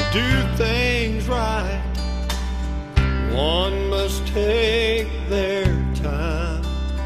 do things right, one must take their time.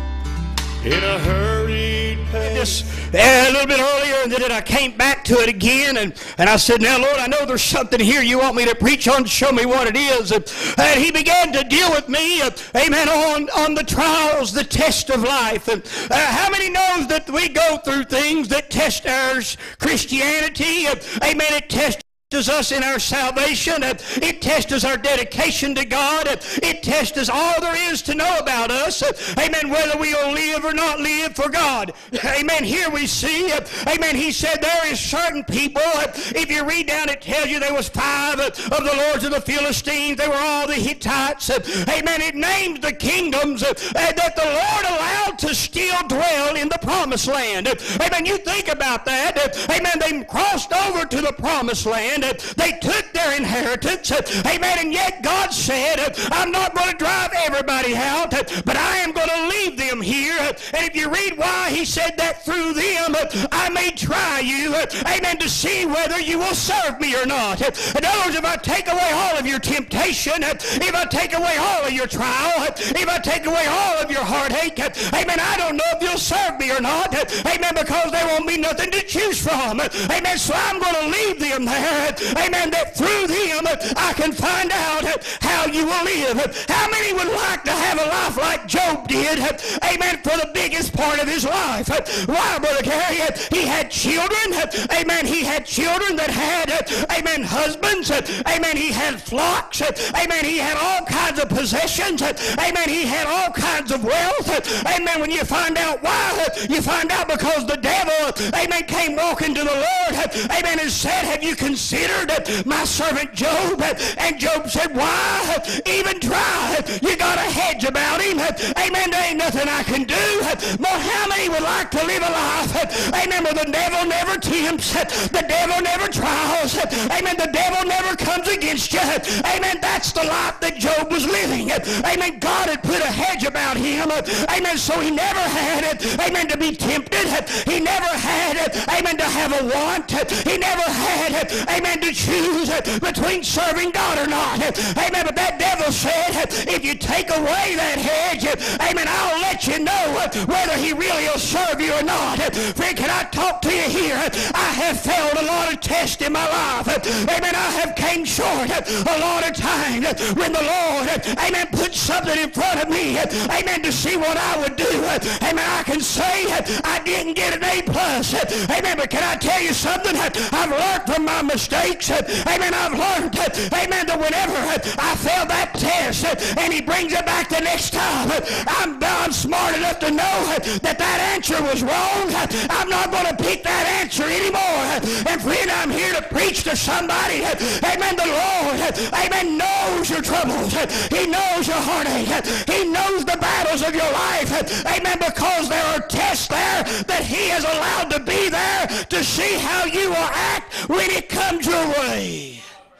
In a hurried pace. A little bit earlier, and then I came back to it again, and I said, now, Lord, I know there's something here you want me to preach on to show me what it is. And he began to deal with me, amen, on the trials, the test of life. And how many knows that we go through things that test our Christianity? Amen, it tests us in our salvation. It tests our dedication to God. It tests all there is to know about us. Amen. Whether we will live or not live for God. Amen. Here we see, amen, he said there is certain people, if you read down it tells you there was 5 of the lords of the Philistines. They were all the Hittites. Amen. It names the kingdoms that the Lord allowed to still dwell in the promised land. Amen. You think about that. Amen. They crossed over to the promised land. They took their inheritance, amen, and yet God said, I'm not going to drive everybody out, but I am going to leave them here. And if you read why, he said that through them I may try you, amen, to see whether you will serve me or not. In other words, if I take away all of your temptation, if I take away all of your trial, if I take away all of your heartache, amen, I don't know if you'll serve me or not, amen, because there won't be nothing to choose from. Amen, so I'm going to leave them there. Amen, that through them I can find out how you will live. How many would like to have a life like Job did? Amen, for the biggest part of his life. Why, Brother Gary? He had children. Amen, he had children that had, amen, husbands. Amen, he had flocks. Amen, he had all kinds of possessions. Amen, he had all kinds of wealth. Amen, when you find out why, you find out because the devil, amen, came walking to the Lord. Amen, and said, have you considered my servant Job? And Job said, why even try? You got a hedge about him. Amen, there ain't nothing I can do. But how many would like to live a life, amen, where the devil never tempts, the devil never trials, amen, the devil never comes against you. Amen, that's the life that Job was living. Amen, God had put a hedge about him. Amen, so he never had, amen, to be tempted. He never had, amen, to have a want. He never had, amen, to choose between serving God or not. Amen, but that devil said, if you take away that hedge, amen, I'll let you know whether he really will serve you or not. Friend, can I talk to you here? I have failed a lot of tests in my life. Amen, I have came short a lot of times when the Lord, amen, put something in front of me, amen, to see what I would do. Amen, I can say I didn't get an A+. Amen, but can I tell you something? I've learned from my mistakes. Amen, I've learned, amen, that whenever I fail that test and he brings it back the next time, I'm smart enough to know that answer was wrong. I'm not going to pick that answer anymore. And friend, I'm here to preach to somebody. Amen, the Lord, amen, knows your troubles. He knows your heartache. He knows the battles of your life. Amen, because there are tests there that he has allowed to be there to see how you will act when it comes your way.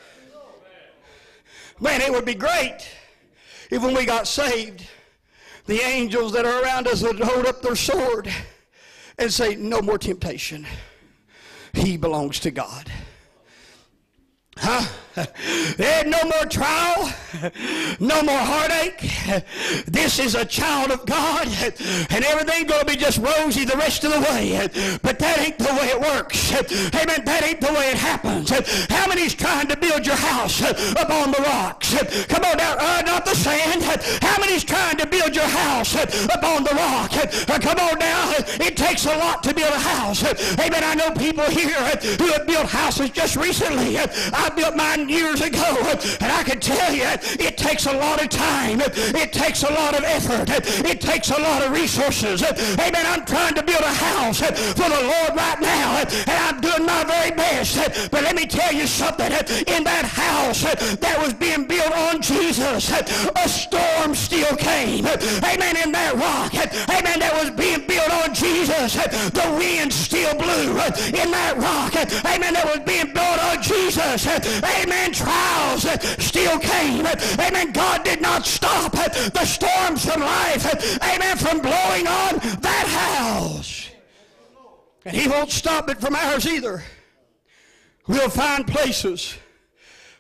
Man, it would be great if when we got saved, the angels that are around us would hold up their sword and say, no more temptation. He belongs to God. Huh? There's no more trial, no more heartache. This is a child of God, and everything's going to be just rosy the rest of the way. But that ain't the way it works. Amen. That ain't the way it happens. How many's trying to build your house upon the rocks? Come on now, not the sand. How many's trying to build your house upon the rock? Come on now, it takes a lot to build a house. Amen. I know people here who have built houses just recently. I built mine years ago, and I can tell you, it takes a lot of time. It takes a lot of effort. It takes a lot of resources. Amen. I'm trying to build a house for the Lord right now, and I'm doing my very best. But let me tell you something. In that house that was being built on Jesus, a storm still came. Amen. In that rock, amen, that was being built on Jesus, the wind still blew. In that rock, amen, that was being built on Jesus, amen, trials still came. Amen, God did not stop the storms from life, amen, from blowing on that house. And he won't stop it from ours either. We'll find places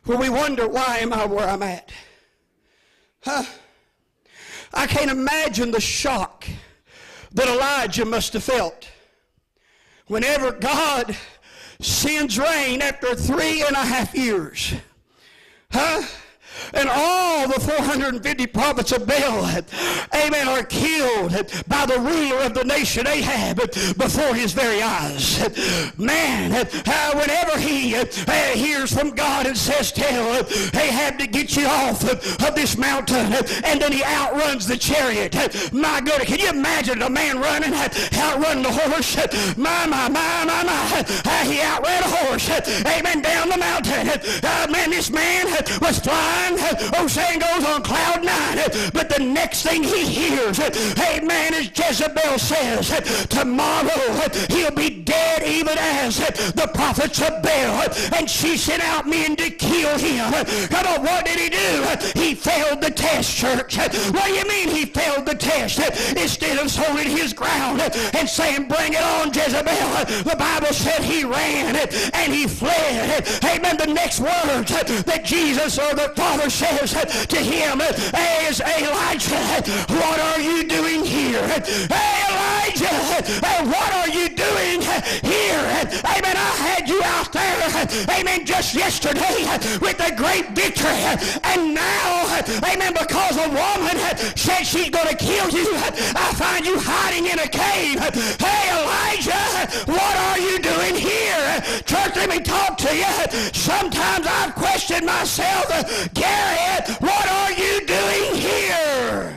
where we wonder, why am I where I'm at? Huh? I can't imagine the shock that Elijah must have felt whenever God sends rain after 3.5 years. Huh? And all the 450 prophets of Baal, amen, are killed by the ruler of the nation Ahab before his very eyes. Man, whenever he hears from God and says, tell Ahab to get you off of this mountain, and then he outruns the chariot. My goodness, can you imagine a man running, outrunning the horse? My, he outran a horse, amen, down the mountain. Man, this man was flying, saying goes on cloud 9, but the next thing he hears, amen, is Jezebel says, tomorrow he'll be dead even as the prophets of Baal, and she sent out men to kill him. Come on, what did he do? He failed the test, church. What do you mean he failed the test? Instead of holding his ground and saying, bring it on, Jezebel, the Bible said he ran and he fled. Amen. The next words that Jesus or the Father says to him is, Elijah, what are you doing here? Hey, Elijah, what are you doing here? Amen. I had you out there, amen, just yesterday with a great victory, and now, amen, because a woman said she's going to kill you, I find you hiding in a cave. Hey, Elijah, what are you doing here? Church, let me talk to you. Sometimes I've questioned myself, Gary, what are you doing here?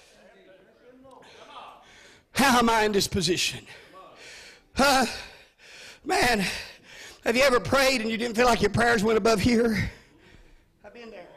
How am I in this position? Man, have you ever prayed and you didn't feel like your prayers went above here? I've been there.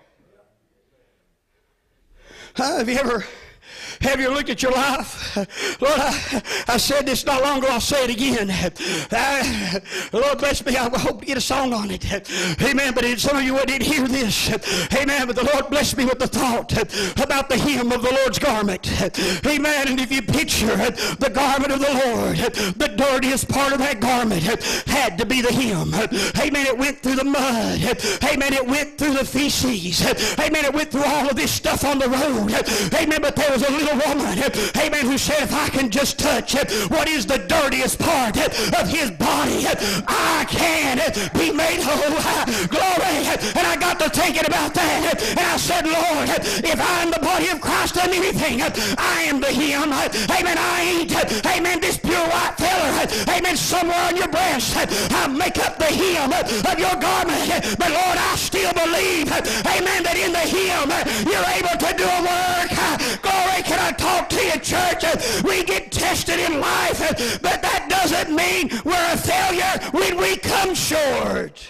Have you looked at your life? Lord, I said this not long ago. I'll say it again. Lord, bless me. I hope to get a song on it. Amen. But some of you didn't hear this. Amen. But the Lord blessed me with the thought about the hem of the Lord's garment. Amen. And if you picture the garment of the Lord, the dirtiest part of that garment had to be the hem. Amen. It went through the mud. Amen. It went through the feces. Amen. It went through all of this stuff on the road. Amen. But there was a little woman, amen, who said, if I can just touch what is the dirtiest part of his body, I can be made whole. Glory. And I got to thinking about that, and I said, Lord, if I am the body of Christ done anything, I am the hem. Amen. I ain't, amen, this pure white feather, amen, somewhere on your breast. I make up the hem of your garment. But Lord, I still believe, amen, that in the hem you're able to do a work. Glory. Can I talk to you, church? We get tested in life, but that doesn't mean we're a failure when we come short.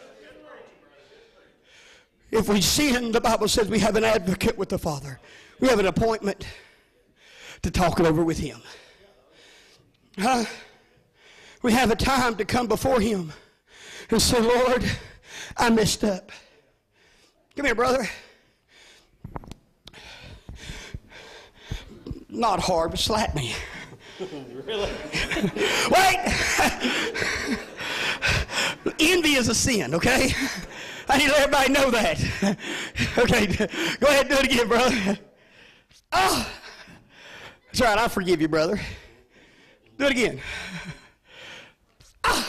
If we sin, the Bible says we have an advocate with the Father. We have an appointment to talk it over with him. We have a time to come before him and say, Lord, I messed up. Come here, brother. Not hard, but slap me. Really? Wait! Envy is a sin, okay? I need to let everybody know that. Okay, go ahead and do it again, brother. Oh! That's right, I forgive you, brother. Do it again. Oh.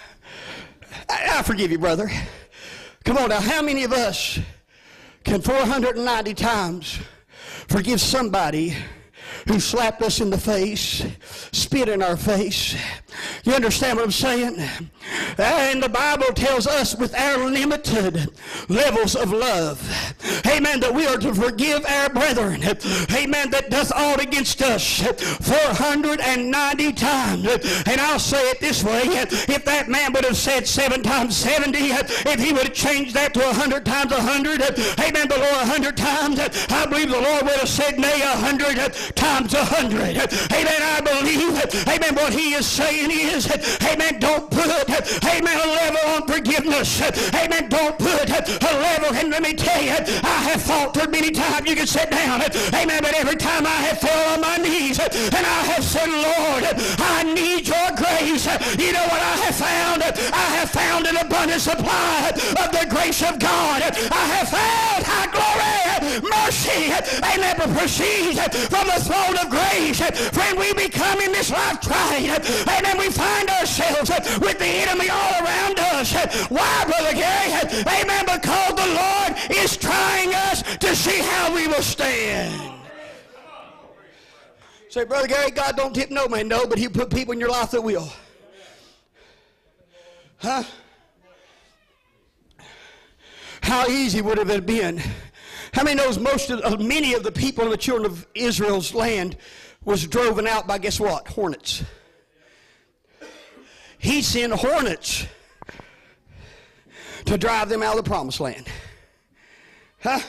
I forgive you, brother. Come on now, how many of us can 490 times forgive somebody who slapped us in the face, spit in our face? You understand what I'm saying? And the Bible tells us with our limited levels of love, amen, that we are to forgive our brethren, amen, that doth aught against us 490 times. And I'll say it this way, if that man would have said 7 times 70, if he would have changed that to 100 times 100, amen, the Lord 100 times, I believe the Lord would have said, nay, 100 times 100. Amen, I believe, amen, what he is saying is, amen, don't put, amen, a level on forgiveness unforgiveness. Amen. Don't put a level. And let me tell you, I have faltered many times. You can sit down. Amen. But every time I have fell on my knees and I have said, Lord, I need your grace. You know what I have found? I have found an abundant supply of the grace of God. I have found high glory, mercy, amen, proceeds from the throne of grace. Friend, we become in this life tried. Amen. We find ourselves with the enemy all around us. Why, Brother Gary? Amen. Because the Lord is trying us to see how we will stand. Say, Brother Gary, God don't tip no man. No, but he put people in your life that will. Huh? How easy would it have been? How many knows many of the people in the children of Israel's land was driven out by, guess what? Hornets. He sent hornets to drive them out of the promised land. Huh?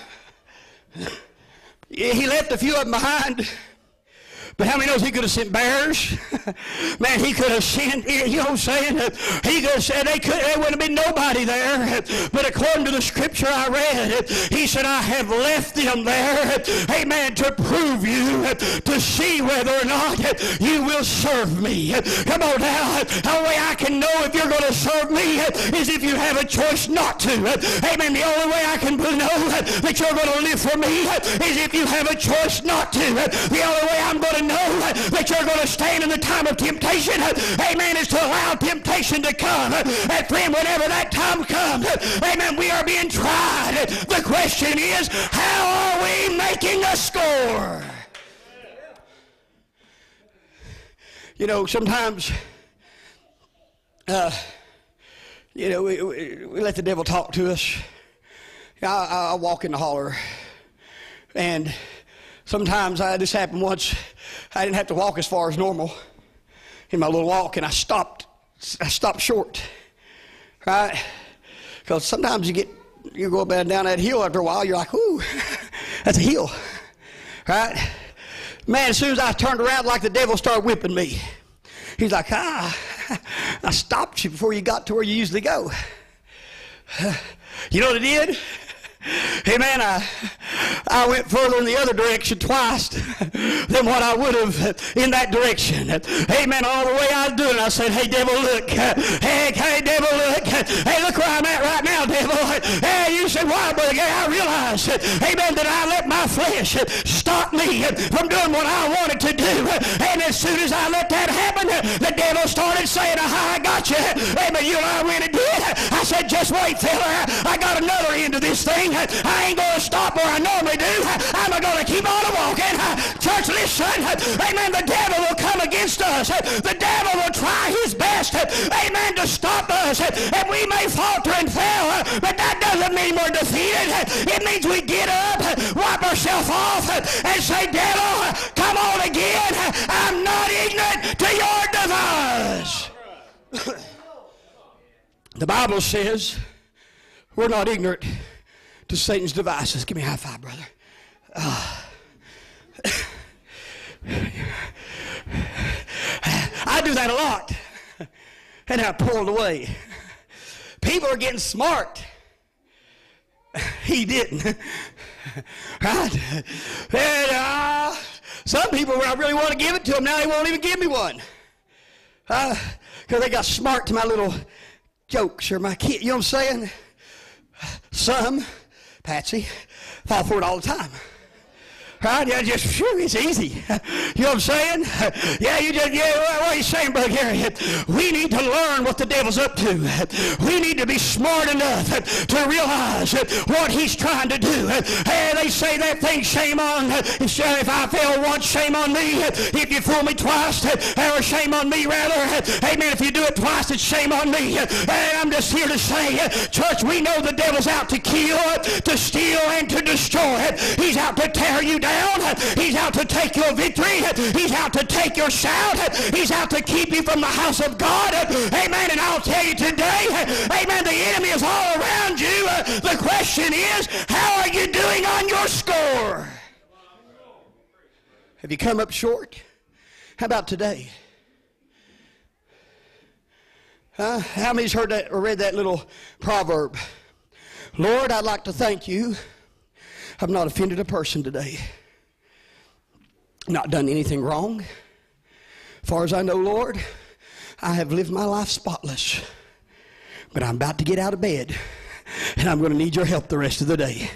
He left a few of them behind. But how many knows he could have sent bears? Man, he could have sent, you know what I'm saying? He could have said there wouldn't have been nobody there. But according to the scripture I read, he said, I have left them there, amen, to prove you, to see whether or not you will serve me. Come on now. The only way I can know if you're going to serve me is if you have a choice not to. Amen. The only way I can know that you're going to live for me is if you have a choice not to. The only way I'm going to know that you're going to stand in the time of temptation, amen, is to allow temptation to come. And friend, whenever that time comes, amen, we are being tried. The question is, how are we making a score? You know, sometimes, you know, we let the devil talk to us. I walk in the holler, and sometimes this happened once. I didn't have to walk as far as normal in my little walk, and I stopped short, right? Because sometimes you go up and down that hill after a while, you're like, ooh, that's a hill, right? Man, as soon as I turned around, like the devil started whipping me. He's like, I stopped you before you got to where you usually go. You know what it did? Hey man, I went further in the other direction twice than what I would have in that direction. Hey man, all the way I was doing it, I said, hey devil, look. Hey devil, look. Hey, look where I'm at right now, devil. Hey, you said, why, Brother Gary? I realized, amen, that I let my flesh stop me from doing what I wanted to do. And as soon as I let that happen, the devil started saying, I got you. Amen, you know what I really did? I said, just wait, fella. I got another end to this thing. I ain't going to stop where I normally do. I'm going to keep on walking. Church, listen. Amen. The devil will come against us. The devil will try his best, amen, to stop us. And we may falter and fail, but that doesn't mean we're defeated. It means we get up, wipe ourselves off, and say, devil, come on again. I'm not ignorant to your device. The Bible says we're not ignorant to Satan's devices. Give me a high five, brother. I do that a lot. And I pull it away. People are getting smart. He didn't. Right? And some people, when I really want to give it to them, now they won't even give me one. Because they got smart to my little jokes or my kid. You know what I'm saying? Some, Patsy, fall for it all the time. Right? Yeah, just, phew, it's easy. You know what I'm saying? What are you saying, Brother Gary? We need to learn what the devil's up to. We need to be smart enough to realize what he's trying to do. And they say that thing, shame on, if I fail once, shame on me. If you fool me twice, or shame on me rather. Amen. If you do it twice, it's shame on me. And I'm just here to say, church, we know the devil's out to kill, to steal, and to destroy. He's out to tear you down. He's out to take your victory. He's out to take your shout. He's out to keep you from the house of God. Amen. And I'll tell you today, amen, the enemy is all around you. The question is, how are you doing on your score? Have you come up short? How about today? How many's heard that or read that little proverb? Lord, I'd like to thank you. I've not offended a person today. Not done anything wrong. As far as I know, Lord, I have lived my life spotless. But I'm about to get out of bed, and I'm going to need your help the rest of the day.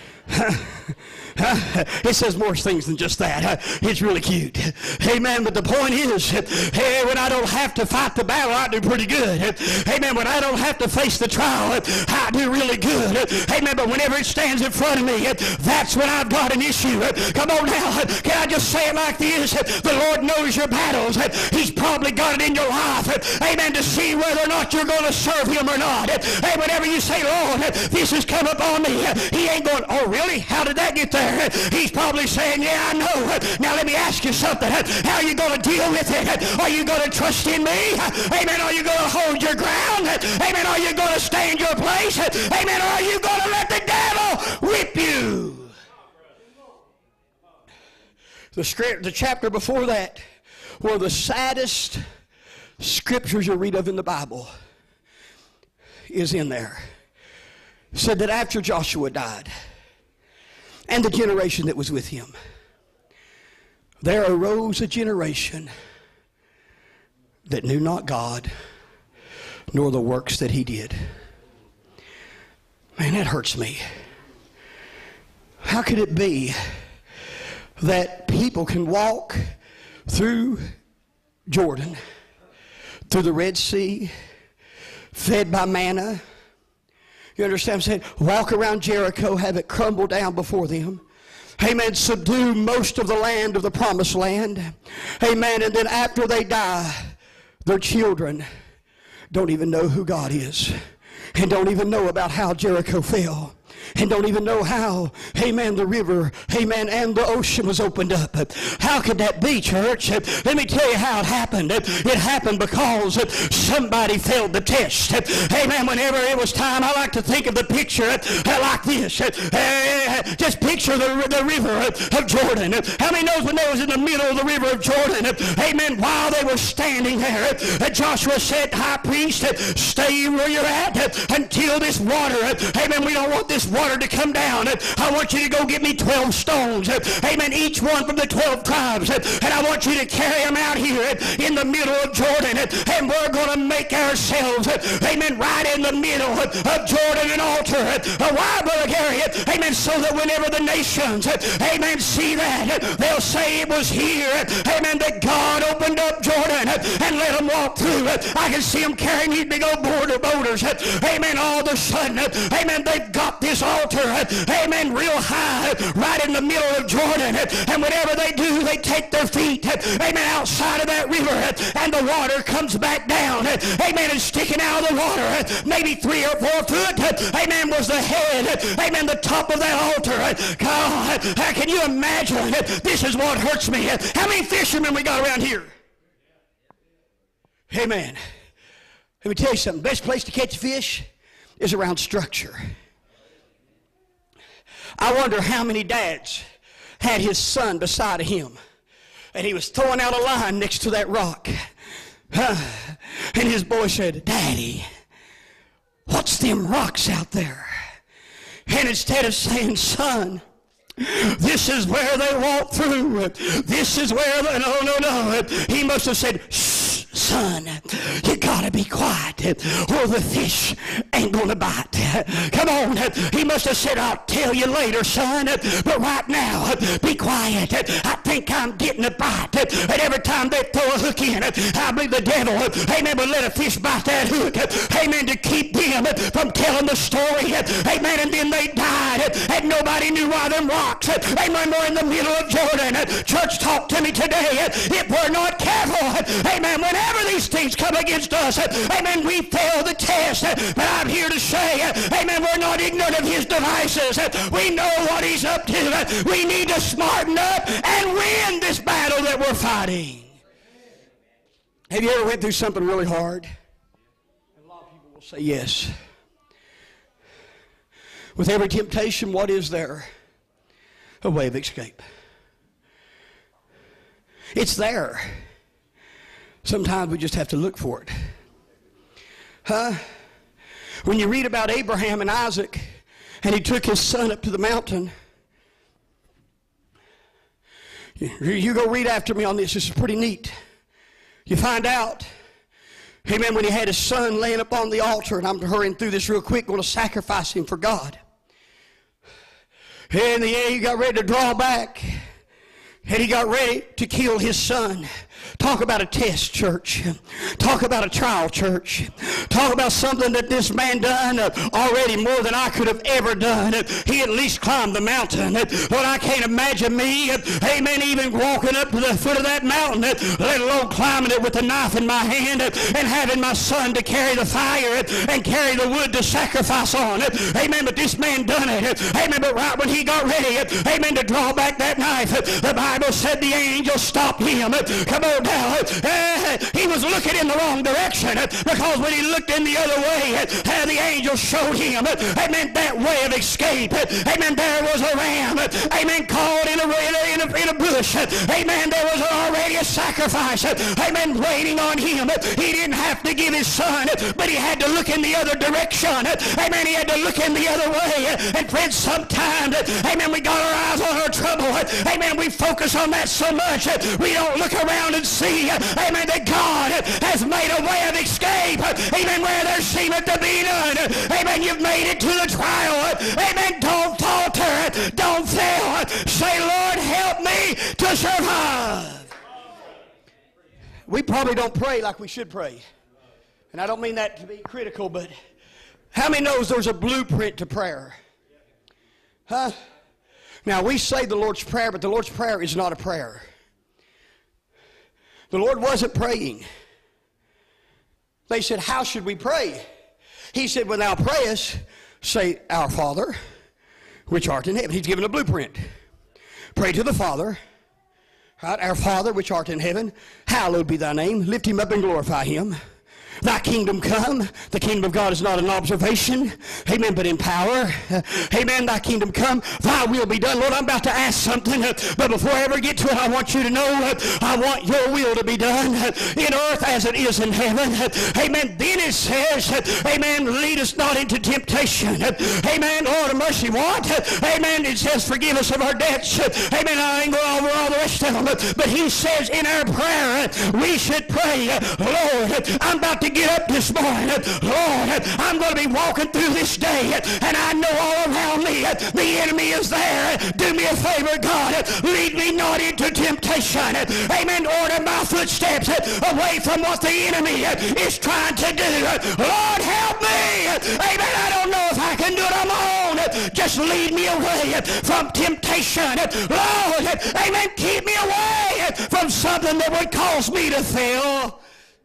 It says more things than just that. It's really cute. Amen. But the point is, hey, when I don't have to fight the battle, I do pretty good. Amen. When I don't have to face the trial, I do really good. Amen. But whenever it stands in front of me, that's when I've got an issue. Come on now. Can I just say it like this? The Lord knows your battles. He's probably got it in your life. Amen. To see whether or not you're going to serve him or not. Hey, whenever you say, Lord, this has come upon me, he ain't going, oh, really? How did that get there? He's probably saying, yeah, I know. Now let me ask you something. How are you going to deal with it? Are you going to trust in me? Amen. Are you going to hold your ground? Amen. Are you going to stay in your place? Amen. Or are you going to let the devil whip you? The chapter before that, one of the saddest scriptures you'll read of in the Bible is in there. It said that after Joshua died, and the generation that was with him, there arose a generation that knew not God, nor the works that he did. Man, that hurts me. How could it be that people can walk through Jordan, through the Red Sea, fed by manna? You understand what I'm saying? Walk around Jericho, have it crumble down before them. Amen. Subdue most of the land of the promised land. Amen. And then after they die, their children don't even know who God is, and don't even know about how Jericho fell, and don't even know how, amen, the river, amen, and the ocean was opened up. How could that be, church? Let me tell you how it happened. It happened because somebody failed the test. Amen. Whenever it was time, I like to think of the picture like this. Just picture the river of Jordan. How many knows when they was in the middle of the river of Jordan, amen, while they were standing there, Joshua said, high priest, stay where you're at until this water, amen, we don't want this water to come down. I want you to go get me 12 stones. Amen. Each one from the 12 tribes. And I want you to carry them out here in the middle of Jordan. And we're going to make ourselves, amen, right in the middle of Jordan an altar. Why, Brother Gary? Amen. So that whenever the nations, amen, see that, they'll say it was here, amen, that God opened up Jordan and let them walk through. I can see them carrying these big old boulders. Amen. All of a sudden, amen, they've got this altar, amen, real high, right in the middle of Jordan. And whenever they do, they take their feet, amen, outside of that river, and the water comes back down, amen, and sticking out of the water, maybe 3 or 4 foot, amen, was the head, amen, the top of that altar. God, can you imagine? This is what hurts me. How many fishermen we got around here? Amen. Let me tell you something. Best place to catch fish is around structure. I wonder how many dads had his son beside of him, and he was throwing out a line next to that rock. And his boy said, Daddy, what's them rocks out there? And instead of saying, son, this is where they walk through, this is where they, no. He must have said, shh, son, you gotta be quiet or the fish ain't gonna bite. Come on. He must have said, I'll tell you later, son, but right now, be quiet. I think I'm getting a bite. And every time they throw a hook in, I believe the devil, amen, will let a fish bite that hook, amen, to keep them from telling the story, amen, and then they died, and nobody knew why them rocks, amen, were in the middle of Jordan. Church, talk to me today. If we're not careful, amen, whenever these things come against us, amen, we fail the test. But I'm here to say, amen, we're not ignorant of his devices. We know what he's up to. We need to smarten up and win this battle that we're fighting. Have you ever went through something really hard? And a lot of people will say yes. With every temptation, what is there? A way of escape. It's there. Sometimes we just have to look for it. Huh? When you read about Abraham and Isaac, and he took his son up to the mountain. You go read after me on this. This is pretty neat. You find out, amen, when he had his son laying up on the altar, and I'm hurrying through this real quick, going to sacrifice him for God. And he got ready to draw back, and he got ready to kill his son. Talk about a test, church. Talk about a trial, church. Talk about something that this man done already more than I could have ever done. He at least climbed the mountain. Lord, I can't imagine me, amen, even walking up to the foot of that mountain, let alone climbing it with a knife in my hand and having my son to carry the fire and carry the wood to sacrifice on. Amen, but this man done it. Amen, but right when he got ready, amen, to draw back that knife, the Bible said the angel stopped him. Come on now. He was looking in the wrong direction, because when he looked in the other way, the angel showed him, amen, that way of escape. Amen, there was a ram, amen, caught in a bush. Amen, there was already a sacrifice, amen, waiting on him. He didn't have to give his son, but he had to look in the other direction. Amen, he had to look in the other way. And friends, sometimes, amen, we got our eyes on our trouble. Amen, we focus on that so much, we don't look around and see, amen, that God has made a way of escape. Amen, where there seemeth to be none. Amen, you've made it to the trial. Amen, don't falter. Don't fail. Say, Lord, help me to survive. We probably don't pray like we should pray. And I don't mean that to be critical, but how many knows there's a blueprint to prayer? Huh? Now, we say the Lord's Prayer, but the Lord's Prayer is not a prayer. The Lord wasn't praying. They said, how should we pray? He said, when thou prayest, say, Our Father, which art in heaven. He's given a blueprint. Pray to the Father. Right? Our Father, which art in heaven, hallowed be thy name. Lift him up and glorify him. Thy kingdom come. The kingdom of God is not an observation. Amen, but in power. Amen, thy kingdom come. Thy will be done. Lord, I'm about to ask something, but before I ever get to it, I want you to know, I want your will to be done in earth as it is in heaven. Amen. Then it says, amen, lead us not into temptation. Amen. Lord of mercy, what? Amen. It says, forgive us of our debts. Amen. I ain't going over all the rest of them. But he says in our prayer, we should pray, Lord, I'm about to get up this morning. Lord, I'm going to be walking through this day, and I know all around me the enemy is there. Do me a favor, God. Lead me not into temptation. Amen. Order my footsteps away from what the enemy is trying to do. Lord, help me. Amen. I don't know if I can do it on my own. Just lead me away from temptation. Lord, amen. Keep me away from something that would cause me to fail.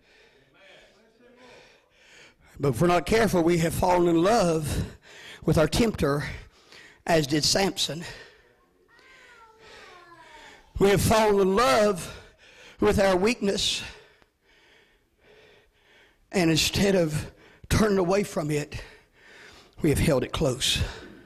But if we're not careful, we have fallen in love with our tempter, as did Samson. We have fallen in love with our weakness, and instead of turning away from it, we have held it close.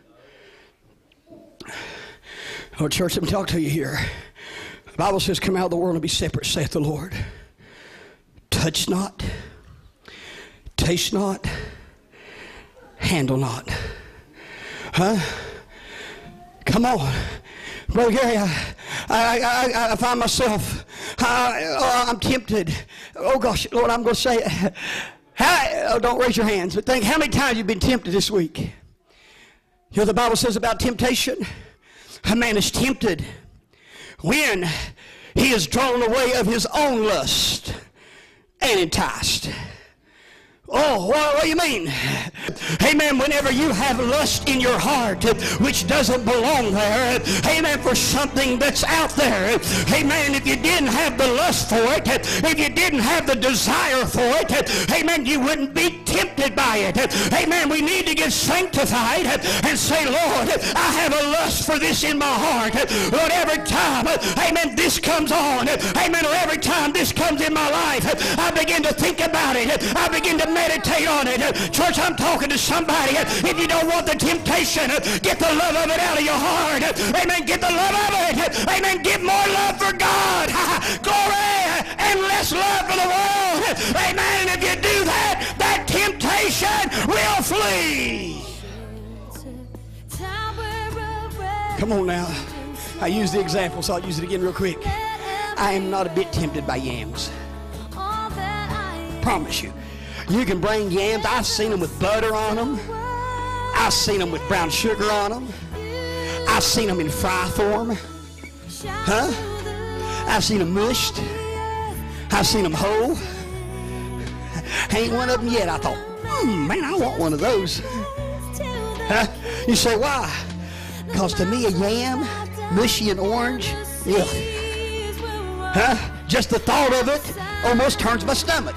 Oh, church, let me talk to you here. The Bible says, come out of the world and be separate, saith the Lord. Touch not. Taste not, handle not. Huh? Come on. Brother Gary, I find myself, I'm tempted. Oh gosh, Lord, I'm going to say it. Don't raise your hands, but think how many times you've been tempted this week. You know the Bible says about temptation? A man is tempted when he is drawn away of his own lust and enticed. Oh, what do you mean? Amen. Whenever you have lust in your heart, which doesn't belong there, amen, for something that's out there, amen, if you didn't have the lust for it, if you didn't have the desire for it, amen, you wouldn't be tempted by it. Amen. We need to get sanctified and say, Lord, I have a lust for this in my heart. Lord, every time, amen, this comes on, amen, or every time this comes in my life, I begin to think about it. I begin to meditate on it. Church, I'm talking to somebody. If you don't want the temptation, get the love of it out of your heart. Amen. Get the love of it. Amen. Get more love for God. Glory. And less love for the world. Amen. And if you do that, that temptation flee. Come on now. I used the example, so I'll use it again real quick. I am not a bit tempted by yams. Promise you. You can bring yams. I've seen them with butter on them. I've seen them with brown sugar on them. I've seen them in fry form. Huh? I've seen them mushed. I've seen them whole. Ain't one of them yet. I thought, man, I want one of those. Huh? You say, why? Because to me, a yam, mushy and orange, yeah. Huh? Just the thought of it almost turns my stomach.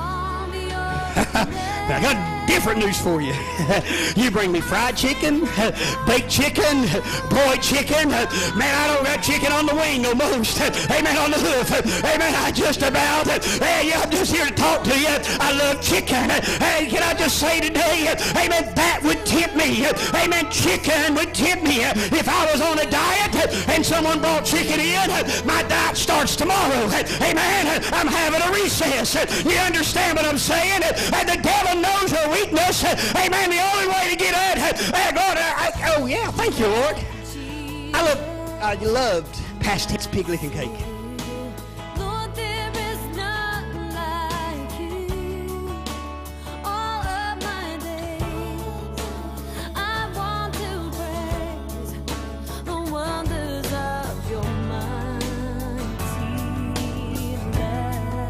I got different news for you. You bring me fried chicken, baked chicken, broiled chicken. Man, I don't got chicken on the wing almost. Amen, on the hoof. Amen, I just about. Hey, I'm just here to talk to you. I love chicken. Hey, can I just say today, amen, that would tempt me. Amen, chicken would tempt me. If I was on a diet and someone brought chicken in, my diet starts tomorrow. Amen, I'm having a recess. You understand what I'm saying? And the devil knows her weakness. Amen. The only way to get at God. Oh yeah, thank you, Lord. I loved past tense pig licking cake. Lord, there is none like you. All of my days, I want to praise the wonders of your mighty love.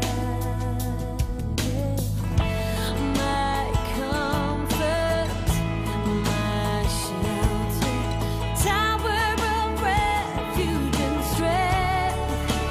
My comfort, my shelter, tower of refuge and strength.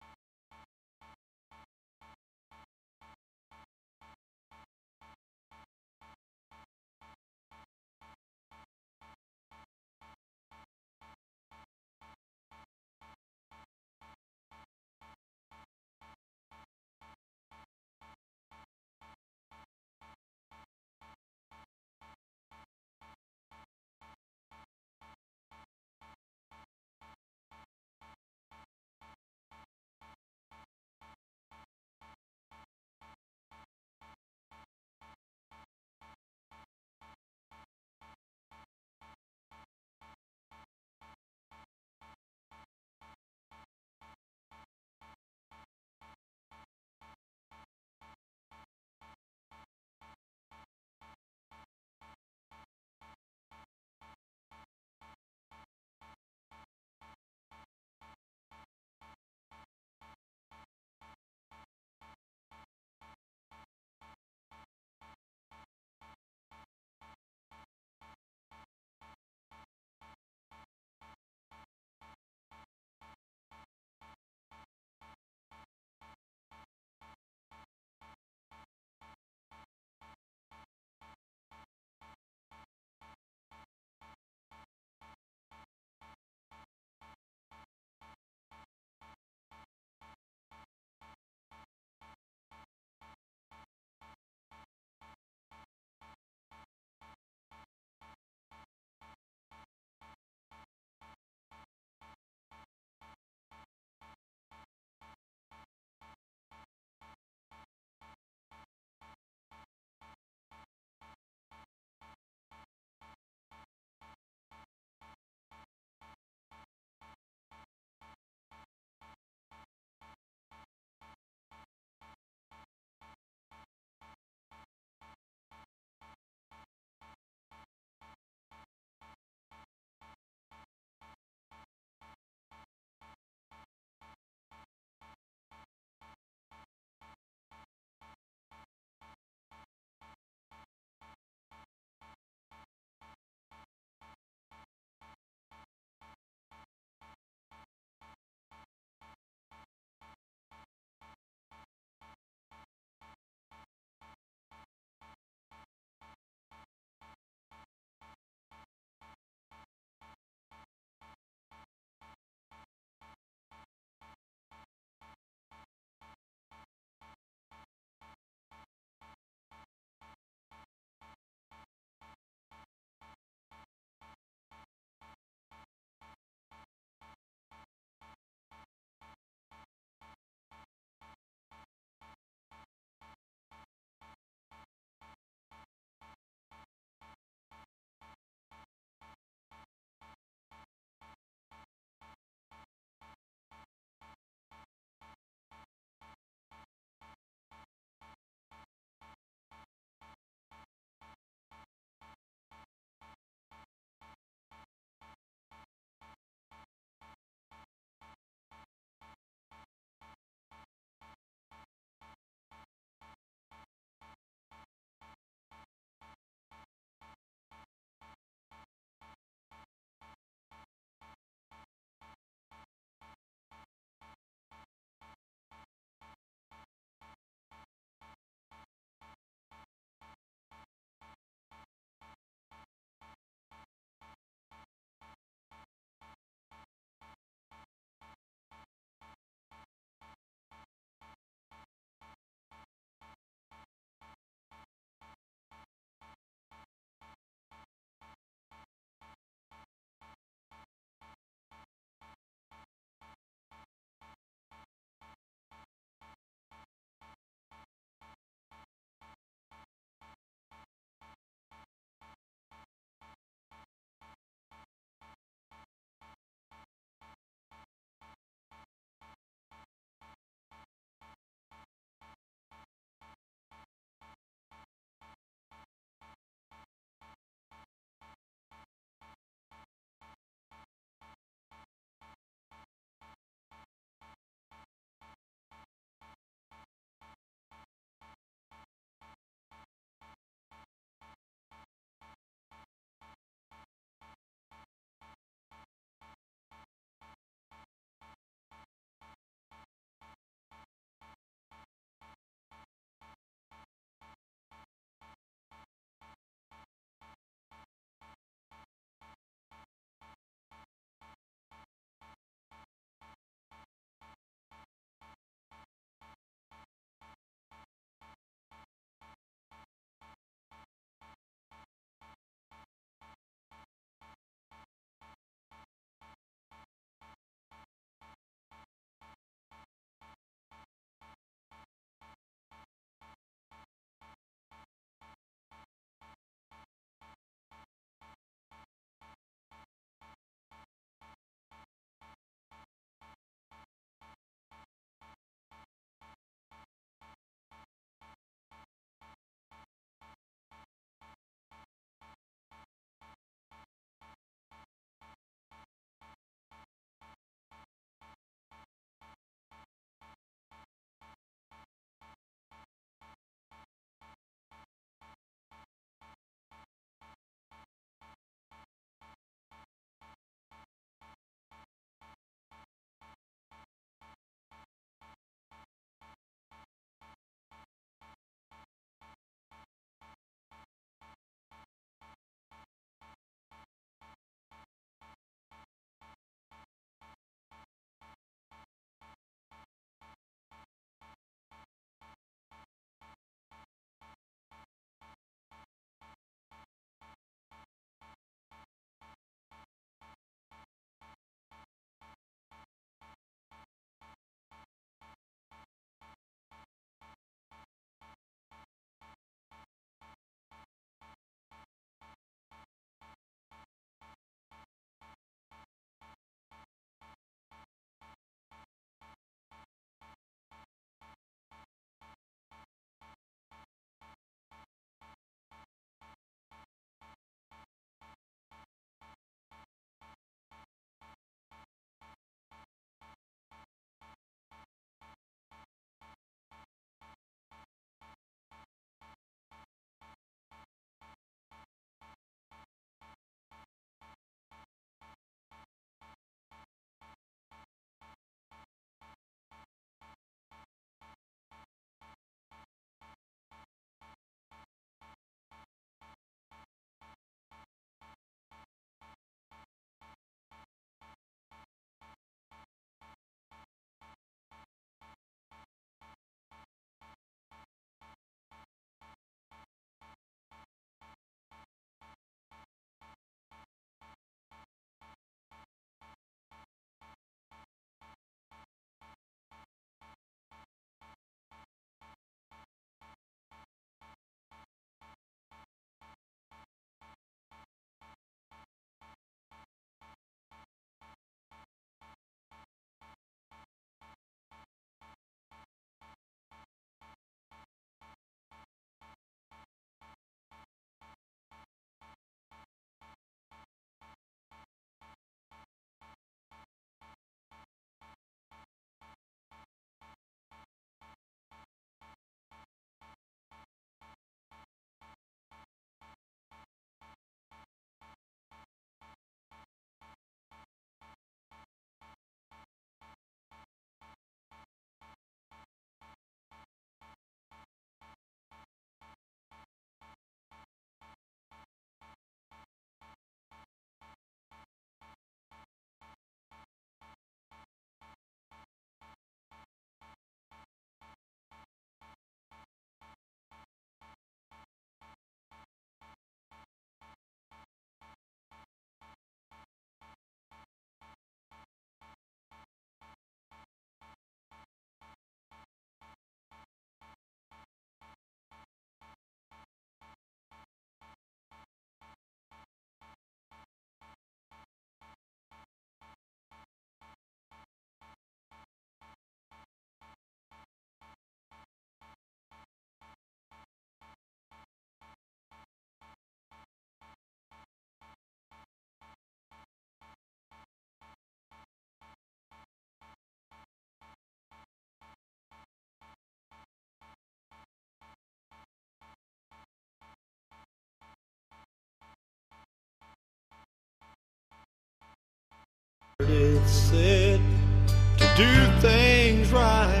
do things right,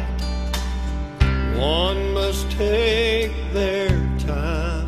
one must take their time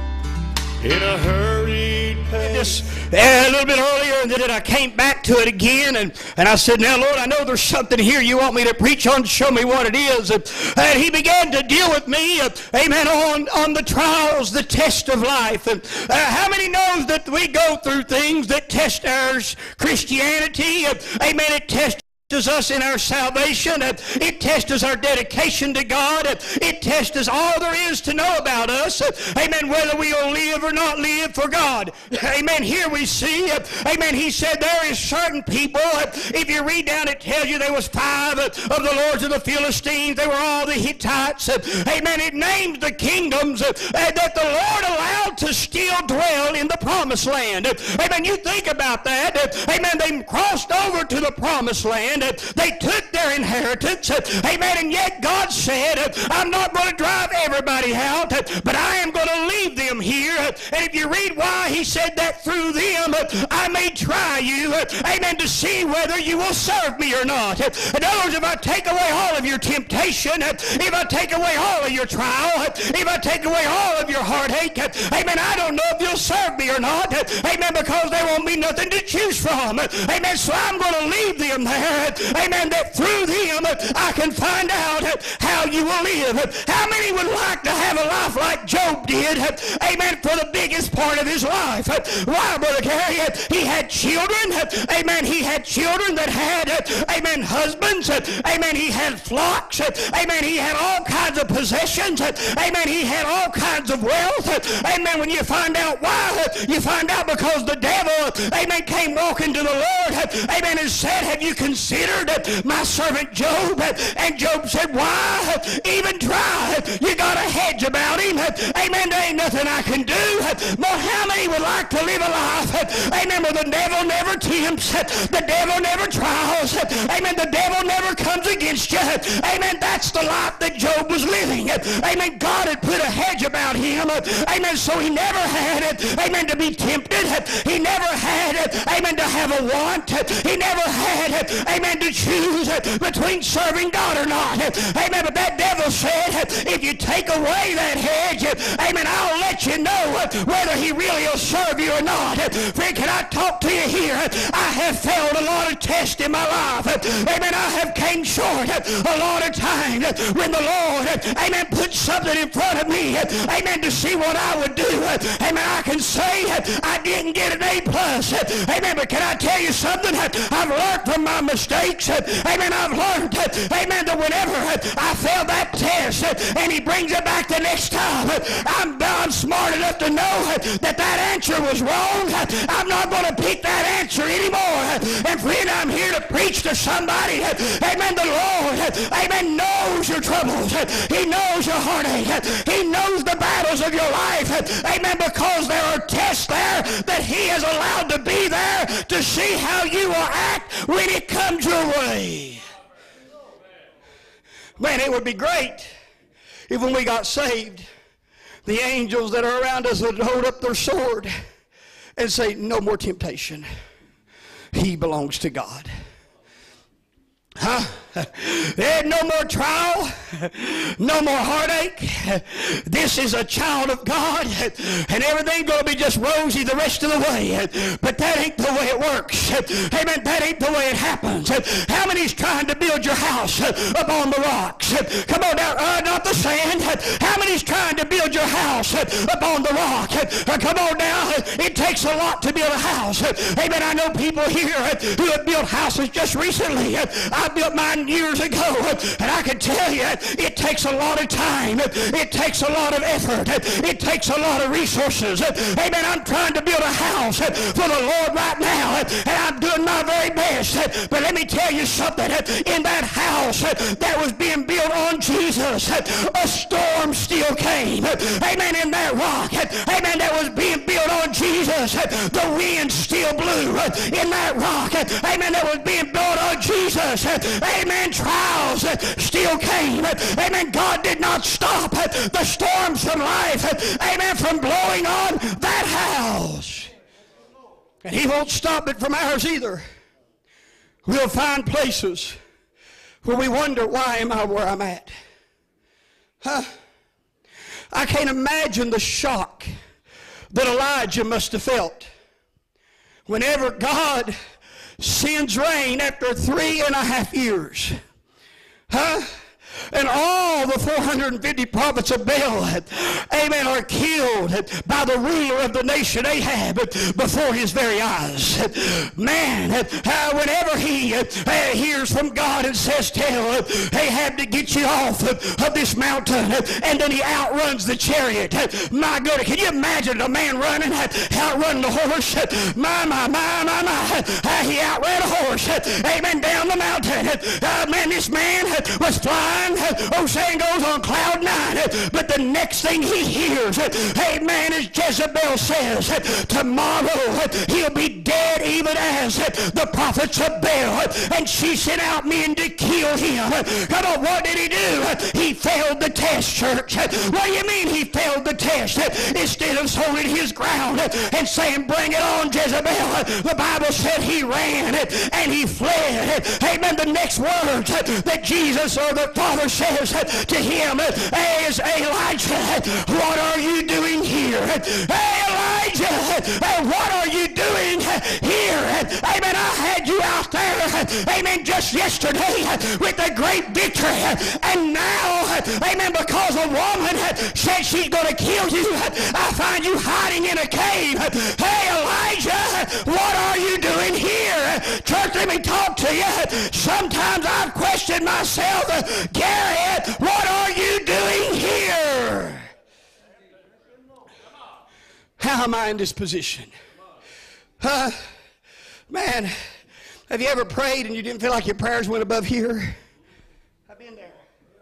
in a hurried pace. A little bit earlier, and then I came back to it again, and I said, now, Lord, I know there's something here you want me to preach on, show me what it is. And he began to deal with me, amen, on the trials, the test of life. And how many knows that we go through things that test our Christianity? Amen, it tests us in our salvation. It tests our dedication to God. It tests all there is to know about us. Amen. Whether we will live or not live for God. Amen. Here we see, amen, he said there is certain people, if you read down, it tells you there was 5 of the lords of the Philistines. They were all the Hittites. Amen. It names the kingdoms that the Lord allowed to still dwell in the promised land. Amen. You think about that. Amen. They crossed over to the promised land. They took their inheritance. Amen. And yet God said, I'm not going to drive everybody out, but I am going to leave them here. And if you read why he said that, through them I may try you, amen, to see whether you will serve me or not. In other words, if I take away all of your temptation, if I take away all of your trial, if I take away all of your heartache, amen, I don't know if you'll serve me or not. Amen. Because there won't be nothing to choose from. Amen. So I'm going to leave them there. Amen. That through them I can find out how you will live. How many would like to have a life like Job did? Amen. For the biggest part of his life. Why, Brother Gary? He had children. Amen. He had children that had, amen, husbands. Amen. He had flocks. Amen. He had all kinds of possessions. Amen. He had all kinds of wealth. Amen. When you find out why, you find out because the devil, amen, came walking to the Lord. Amen. And said, have you considered my servant Job? And Job said, why even try? You got a hedge about him. Amen. There ain't nothing I can do. But how many would like to live a life, amen, where the devil never tempts, the devil never trials, amen, the devil never comes against you? Amen. That's the life that Job was living. Amen. God had put a hedge about him. Amen. So he never had it, amen, to be tempted. He never had it, amen, to have a want. He never had it, amen, to choose between serving God or not. Amen. But that devil said, if you take away that hedge, amen, I'll let you know whether he really will serve you or not. Friend, can I talk to you here? I have failed a lot of tests in my life. Amen. I have came short a lot of times when the Lord, amen, put something in front of me, amen, to see what I would do. Amen. I can say I didn't get an A+. Amen. But can I tell you something? I've learned from my mistakes. Amen. I've learned, amen, that whenever I fail that test and he brings it back the next time, I'm smart enough to know that answer was wrong. I'm not going to pick that answer anymore. And friend, I'm here to preach to somebody. Amen. The Lord, amen, knows your troubles. He knows your heartache. He knows the battles of your life. Amen. Because there are tests there that he has allowed to be there to see how you will act when it comes your way. Man, it would be great if when we got saved, the angels that are around us would hold up their sword and say, no more temptation. He belongs to God. There's no more trial, no more heartache. This is a child of God, and everything's going to be just rosy the rest of the way. But that ain't the way it works. Amen. That ain't the way it happens. How many's trying to build your house upon the rocks? Come on now, not the sand. How many's trying to build your house upon the rock? Come on now, it takes a lot to build a house. Amen. I know people here who have built houses just recently. I built mine years ago, and I can tell you, it takes a lot of time. It takes a lot of effort. It takes a lot of resources. Amen. I'm trying to build a house for the Lord right now, and I'm doing my very best. But let me tell you something. In that house that was being built on Jesus, a storm still came. Amen. In that rock, amen, that was being built on Jesus, the wind still blew. In that rock, amen, that was being built on Jesus, amen, trials still came. Amen. God did not stop the storms from life, amen, from blowing on that house. And he won't stop it from ours either. We'll find places, where we wonder, why am I where I'm at? Huh? I can't imagine the shock that Elijah must have felt whenever God sends rain after 3.5 years. Huh? And all the 450 prophets of Baal, amen, are killed by the ruler of the nation, Ahab, before his very eyes. Man, whenever he hears from God and says, tell Ahab to get you off of this mountain, and then he outruns the chariot. My goodness, can you imagine a man running, outrunning the horse? My. He outran a horse, amen, down the mountain. Man, this man was flying, saying goes on cloud 9. But the next thing he hears, amen, is Jezebel says, tomorrow he'll be dead even as the prophets of Baal. And she sent out men to kill him. Come on, what did he do? He failed the test, church. What do you mean he failed the test? Instead of holding his ground and saying, bring it on, Jezebel, the Bible said he ran and he fled. Amen. The next words that Jesus or the Father says to him is, Elijah, what are you doing here? Hey, Elijah, what are you doing here? Amen. I had you out there, amen, just yesterday with a great victory. And now, amen, because a woman said she's going to kill you, I find you hiding in a cave. Hey, Elijah, what are you doing here? Church, let me talk to you. Sometimes I've questioned myself, Gary, what are you doing here? How am I in this position? Man, have you ever prayed and you didn't feel like your prayers went above here? I've been there.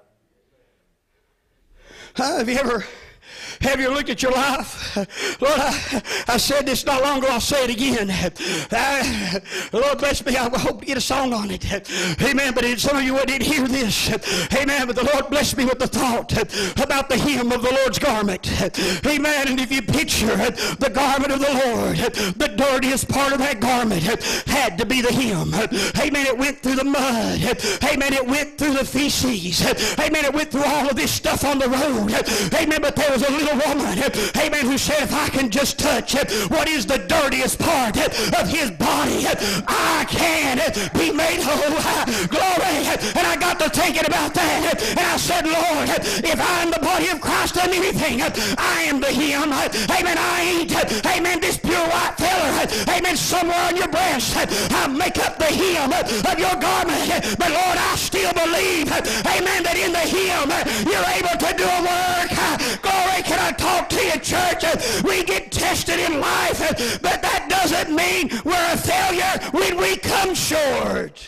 Have you looked at your life? Lord, I said this not long ago. I'll say it again. Lord, bless me. I hope to get a song on it. Amen. But some of you didn't hear this. Amen. But the Lord blessed me with the thought about the hem of the Lord's garment. Amen. And if you picture the garment of the Lord, the dirtiest part of that garment had to be the hem. Amen. It went through the mud. Amen. It went through the feces. Amen. It went through all of this stuff on the road. Amen. But there was a little woman, amen, who said, if I can just touch what is the dirtiest part of his body, I can be made whole. Glory. And I got to thinking about that. And I said, Lord, if I'm the body of Christ on anything, I am the hem. Amen. I ain't, amen, this pure white feather, amen, somewhere on your breast. I make up the hem of your garment. But Lord, I still believe, amen, that in the hem you're able to do a work. Glory. Can I talk to you, church? We get tested in life, but that doesn't mean we're a failure when we come short.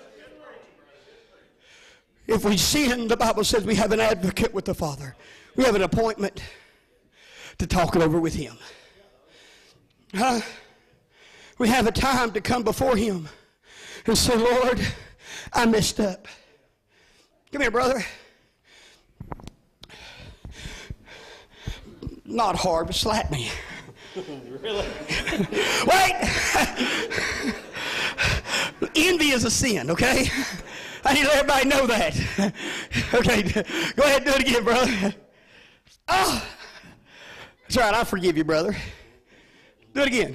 If we sin, the Bible says we have an advocate with the Father. We have an appointment to talk it over with Him. We have a time to come before Him and say, Lord, I messed up. Come here, brother. Not hard, but slap me. Really? Wait! Envy is a sin, okay? I need to let everybody know that. Okay, go ahead and do it again, brother. Oh, that's all right, I forgive you, brother. Do it again.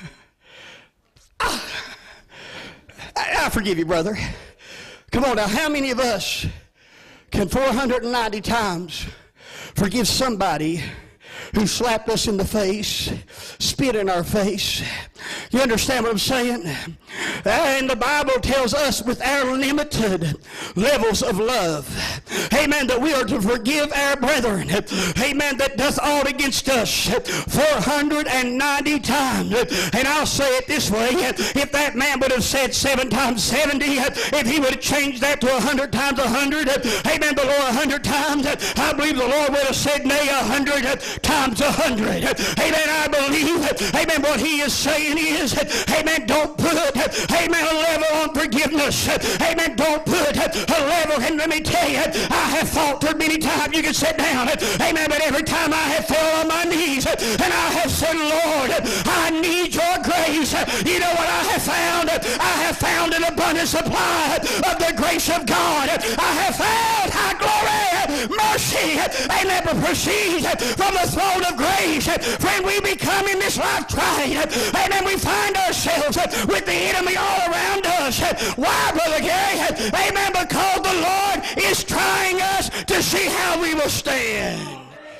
Oh, I forgive you, brother. Come on now, how many of us can 490 times forgive somebody who slapped us in the face, spit in our face? You understand what I'm saying? And the Bible tells us with our limited levels of love, amen, that we are to forgive our brethren, amen, that doth aught against us 490 times. And I'll say it this way, if that man would have said 7 times 70, if he would have changed that to 100 times 100, amen, the Lord 100 times, I believe the Lord would have said, nay, 100 times 100. Amen, I believe, amen, what he is saying is, amen, don't put, amen, a level on forgiveness. Amen, don't put a level. And let me tell you, I have faltered many times. You can sit down. Amen, but every time I have fell on my knees and I have said, Lord, I need your of grace. You know what I have found? I have found an abundant supply of the grace of God. I have found high glory, mercy, amen, proceeds from the throne of grace. Friend, we become in this life tried, amen, we find ourselves with the enemy all around us. Why, Brother Gary? Amen, because the Lord is trying us to see how we will stand.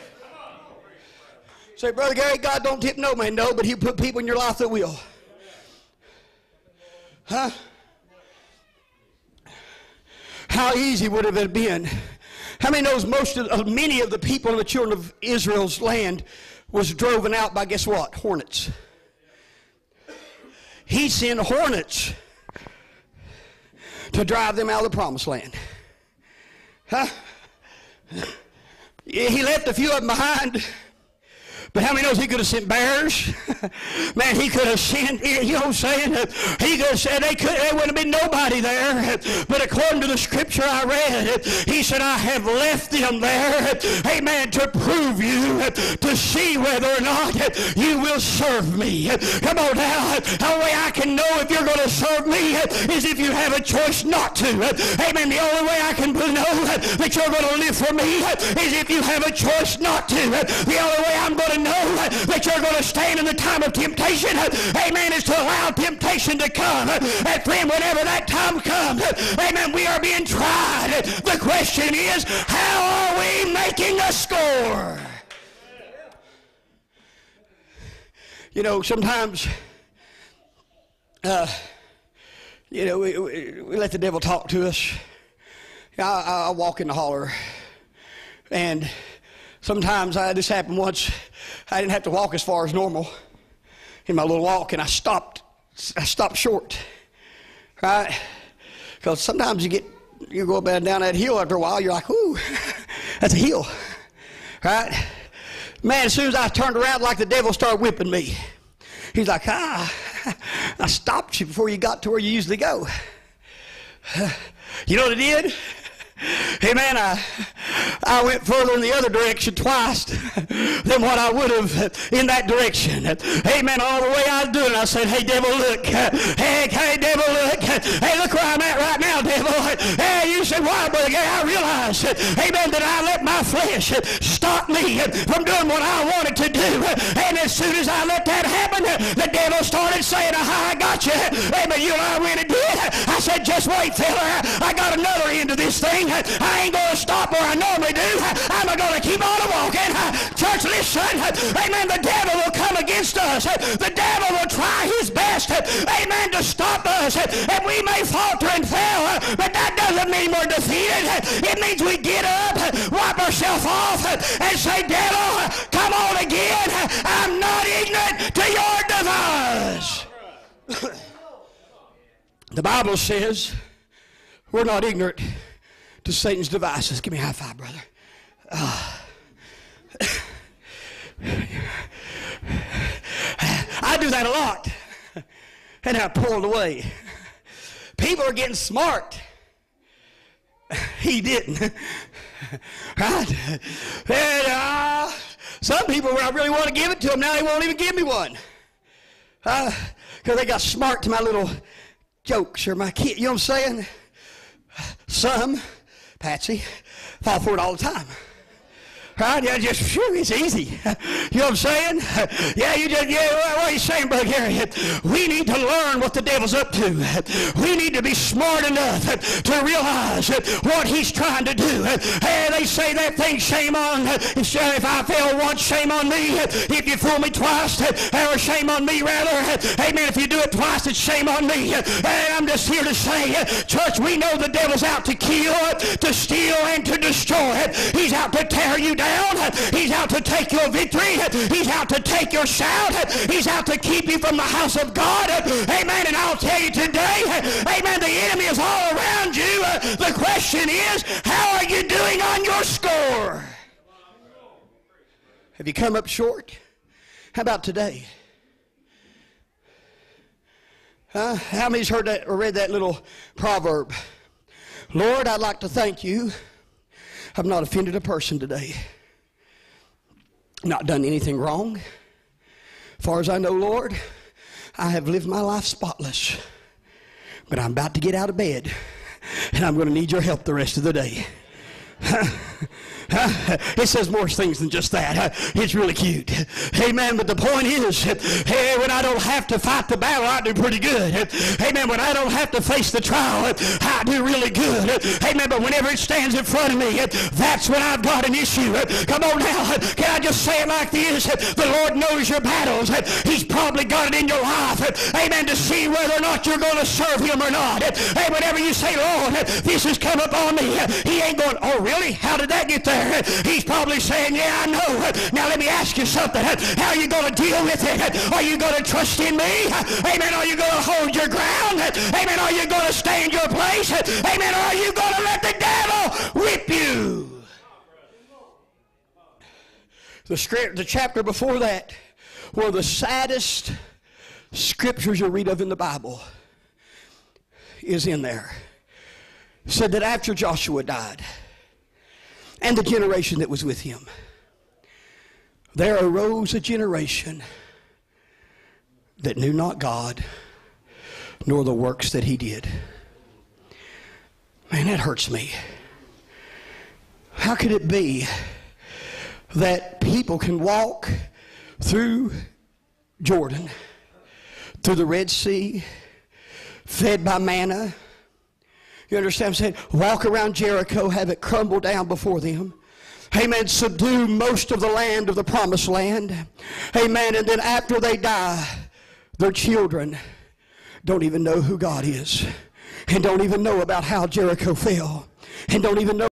Say, Brother Gary, God don't tip no man, no, but He'll put people in your life that will. Huh? How easy would it have been? How many knows many of the people in the children of Israel's land was driven out by, guess what? Hornets. He sent hornets to drive them out of the promised land. Huh? He left a few of them behind. But how many knows He could have sent bears? Man, He could have sent, you know what I'm saying? He could have said there wouldn't have been nobody there. But according to the scripture I read, He said, I have left them there, amen, to prove you, to see whether or not you will serve me. Come on now. The only way I can know if you're going to serve me is if you have a choice not to. Amen. The only way I can know that you're going to live for me is if you have a choice not to. The only way I'm going to know that you're going to stand in the time of temptation, amen, is to allow temptation to come. And friend, whenever that time comes, amen, we are being tried. The question is, how are we making a score? You know, sometimes, you know, we let the devil talk to us. I walk in the holler, and sometimes this happened once. I didn't have to walk as far as normal in my little walk, and I stopped short, right? Because sometimes you go up and down that hill after a while, you're like, ooh, that's a hill, right? Man, as soon as I turned around, like the devil started whipping me. He's like, I stopped you before you got to where you usually go. You know what it did? Hey man, I went further in the other direction twice than what I would have in that direction. Hey man, all the way I was doing, I said, hey devil, look. Hey devil, look. Hey, look where I'm at right now, devil. Hey, you said, why, Brother Gary? I realized, amen, that I let my flesh stop me from doing what I wanted to do. And as soon as I let that happen, the devil started saying, I got you. Amen, you know I really did. I said, just wait, fella. I got another end to this thing. I ain't going to stop where I normally do. I'm going to keep on walking. Church, listen. Amen. The devil will come against us. The devil will try his best. Amen. To stop us. And we may falter and fail. But that doesn't mean we're defeated. It means we get up, wipe ourselves off, and say, devil, come on again. I'm not ignorant to your device. The Bible says we're not ignorant to Satan's devices. Give me a high five, brother. I do that a lot, and I pull it away. People are getting smart. He didn't. Right? And some people, when I really want to give it to them, now they won't even give me one. Because they got smart to my little jokes or my kid. You know what I'm saying? Some, Patsy, fall for it all the time. Right? Yeah, just, phew, it's easy. You know what I'm saying? What are you saying, Brother Gary? We need to learn what the devil's up to. We need to be smart enough to realize what he's trying to do. Hey, they say that thing, shame on, if I fail once, shame on me. If you fool me twice, or shame on me rather. Amen, if you do it twice, it's shame on me. And I'm just here to say, church, we know the devil's out to kill, to steal, and to destroy. He's out to tear you down. He's out to take your victory. He's out to take your shout. He's out to keep you from the house of God. Amen. And I'll tell you today, amen, the enemy is all around you. The question is, how are you doing on your score? Have you come up short? How about today? How many's heard that or read that little proverb? Lord, I'd like to thank you. I've not offended a person today. Not done anything wrong. As far as I know, Lord, I have lived my life spotless, but I'm about to get out of bed, and I'm going to need your help the rest of the day. It says more things than just that. It's really cute. Amen. But the point is, hey, when I don't have to fight the battle, I do pretty good. Amen. When I don't have to face the trial, I do really good. Amen. But whenever it stands in front of me, that's when I've got an issue. Come on now. Can I just say it like this? The Lord knows your battles. He's probably got it in your life. Amen. To see whether or not you're going to serve Him or not. Hey, whenever you say, Lord, this has come upon me, He ain't going, oh, really? How did that get there? He's probably saying, yeah, I know. Now let me ask you something. How are you going to deal with it? Are you going to trust in me? Amen. Are you going to hold your ground? Amen. Are you going to stay in your place? Amen. Or are you going to let the devil whip you? The chapter before that, one of the saddest scriptures you'll read of in the Bible is in there. It said that after Joshua died, and the generation that was with him, there arose a generation that knew not God, nor the works that He did. Man, that hurts me. How could it be that people can walk through Jordan, through the Red Sea, fed by manna? You understand what I'm saying? Walk around Jericho, have it crumble down before them. Amen. Subdue most of the land of the promised land. Amen. And then after they die, their children don't even know who God is, and don't even know about how Jericho fell, and don't even know